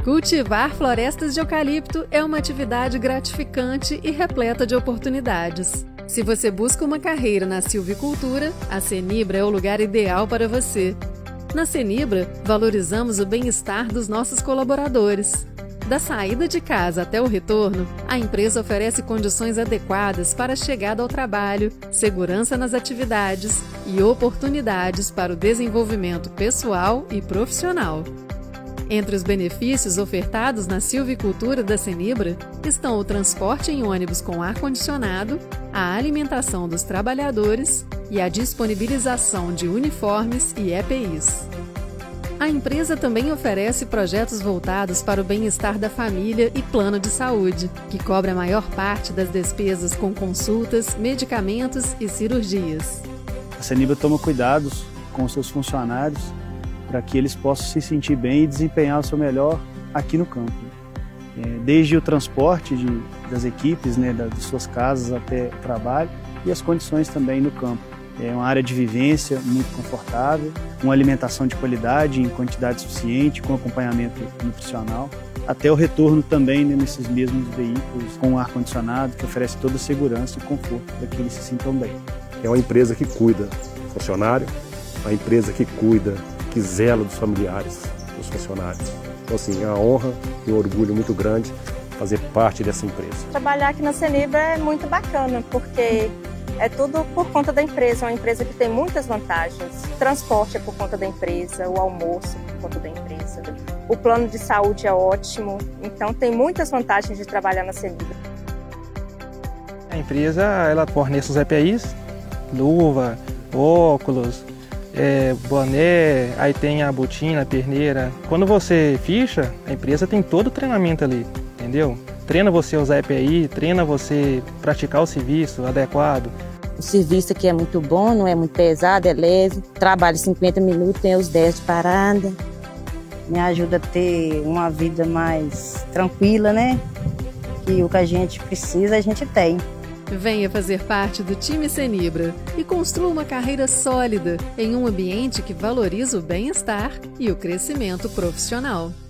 Cultivar florestas de eucalipto é uma atividade gratificante e repleta de oportunidades. Se você busca uma carreira na silvicultura, a Senibra é o lugar ideal para você. Na Senibra, valorizamos o bem-estar dos nossos colaboradores. Da saída de casa até o retorno, a empresa oferece condições adequadas para a chegada ao trabalho, segurança nas atividades e oportunidades para o desenvolvimento pessoal e profissional. Entre os benefícios ofertados na silvicultura da Senibra estão o transporte em ônibus com ar-condicionado, a alimentação dos trabalhadores e a disponibilização de uniformes e EPIs. A empresa também oferece projetos voltados para o bem-estar da família e plano de saúde, que cobre a maior parte das despesas com consultas, medicamentos e cirurgias. A Senibra toma cuidados com os seus funcionários para que eles possam se sentir bem e desempenhar o seu melhor aqui no campo. Desde o transporte das equipes, das suas casas até o trabalho e as condições também no campo. É uma área de vivência muito confortável, uma alimentação de qualidade em quantidade suficiente, com acompanhamento nutricional, até o retorno também nesses mesmos veículos com ar-condicionado, que oferece toda a segurança e conforto para que eles se sintam bem. É uma empresa que cuida do funcionário, uma empresa que cuida, que zela dos familiares dos funcionários. Então, assim, é uma honra e um orgulho muito grande fazer parte dessa empresa. Trabalhar aqui na Senibra é muito bacana, porque é tudo por conta da empresa, é uma empresa que tem muitas vantagens. O transporte é por conta da empresa, o almoço é por conta da empresa, o plano de saúde é ótimo, então tem muitas vantagens de trabalhar na Senibra. A empresa ela fornece os EPIs, luva, óculos, boné, aí tem a botina, a perneira. Quando você ficha, a empresa tem todo o treinamento ali, entendeu? Treina você a usar EPI, treina você praticar o serviço adequado. O serviço aqui é muito bom, não é muito pesado, é leve. Trabalho 50 minutos, tem os 10 de parada. Me ajuda a ter uma vida mais tranquila, né? Que o que a gente precisa, a gente tem. Venha fazer parte do time Senibra e construa uma carreira sólida em um ambiente que valoriza o bem-estar e o crescimento profissional.